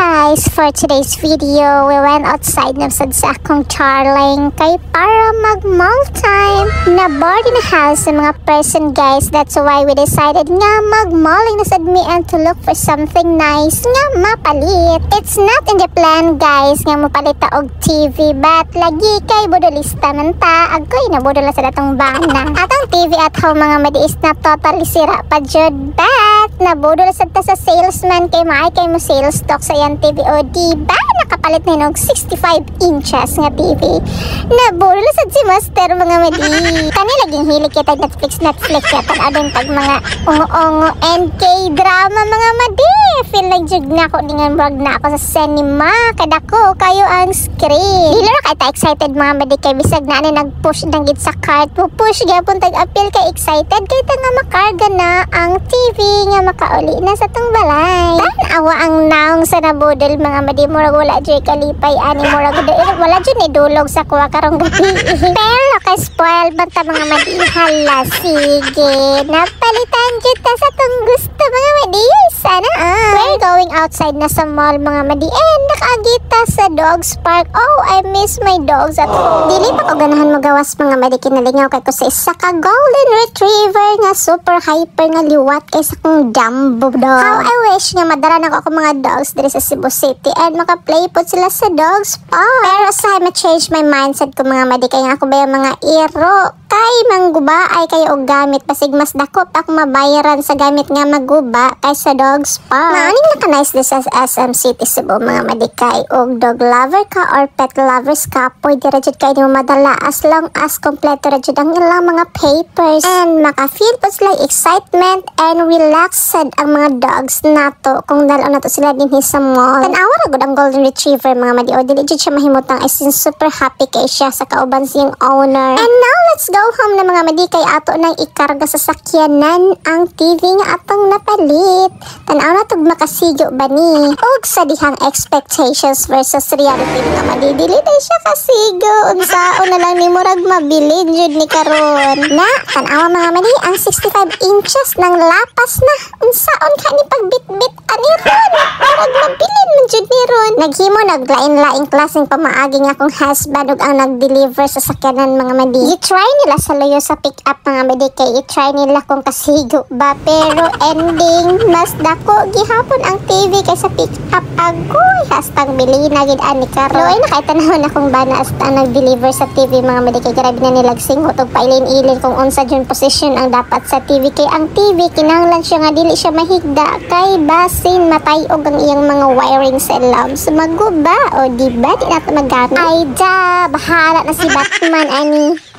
guys, for today's video, we went outside na sa akong Charling kay para mag-mall time. Na-bored in the house sa mga person guys, that's why we decided nga mag-malling na sad me and to look for something nice nga mapalit. It's not in the plan guys nga mapalit ta og TV, but lagi kay budolista man ta, agoy na budol sa datong bana. Atong TV at home mga madiis na totally sira pa jud, but nabudol sa ta sa salesman kay maay kay mo sales talk sa yan TV o diba nakapalit na nog 65 inches nga TV. Nabudol sa si master mga madi. Kani laging hilig kita Netflix yata adong tag mga ungo-ungo and K-drama mga madi. Feel like jud na ako dingan brag na ako sa cinema kadako kayo ang screen. Dili ra kay ta excited mga madi kay bisag na ni nag-push nang gid sa cart. Push gyapon tag appeal kay excited kay ta nga makarga na ang TV nga makauli na sa tong balay. Awa ang naong sa nabudol mga madi, murag wala dyan kalipay ani murag wala dyan ni dulog sa kuha karong gabi. Pero kay spoil banta mga madi, hala sige napalitan dyan ta sa tong gusto mga madi. Sana we're going outside na sa mall mga madi and nakaagita sa dogs park. Oh, I miss my dogs at home. Dili pa ko ganahan magawas mga madi, kinalingaw kay ko sa isa ka golden retriever nga super hyper nga liwat kay sa kong jumbo dog. How I wish nga madara na ako mga dogs diri sa Cebu City and maka-play po sila sa dogs park. Pero sa ma-change my mindset ko mga madi kay nga ako ba yung mga iro kay mangguba ay kayo og gamit pasig mas dakop ako mabayaran sa gamit nga maguba kay sa dogs park. Maaning naka-nice this as SM City Cebu mga madi kay og dog lover ka or pet lovers ka pwede ra jud kay mo madala as long as kompleto ra jud ang ilang mga papers and maka-feel po sila excitement and relaxed ang mga dogs nato kung dalaw nato sila din sa mall. Tanawa ra gud ang golden retriever mga madi o dili jud siya mahimutang ay super happy kay siya sa kauban siyang owner. And now let's go home na mga madi kay ato nang ikarga sa sakyanan ang TV nga atong napalit. Tanaw na tug makasigo ba ni og sa dihang expectations versus reality mga madi, dili day siya kasigo unsaon na lang ni murag mabilin jud ni karon na tanawa mga madi ang 65 inches nang lapas na unsaon ka ni pagbitbit ani ron murag mabilin man jud ni ron. Naghimo naglain-laing klaseng pamaagi nga akong husband ug ang nag-deliver sa sakyanan mga madi. I-try nila sa loyo sa pick up mga madi kay i-try nila kung kasigo ba, pero ending mas dako gihapon ang TV kay sa pick up. Agoy hastang bili na gid ani karon. Loy nakaitanahon akong bana hasta nag-deliver sa TV mga madi kay grabe na nilag singhot og pailin-ilin kung unsa jud position ang dapat sa TV kay ang TV kinahanglan siya nga dili siya mahigda kay basin matay-og ang iyang mga wiring sa lamps maguba o diba di nato magamit. Ay da bahala na si Batman ani.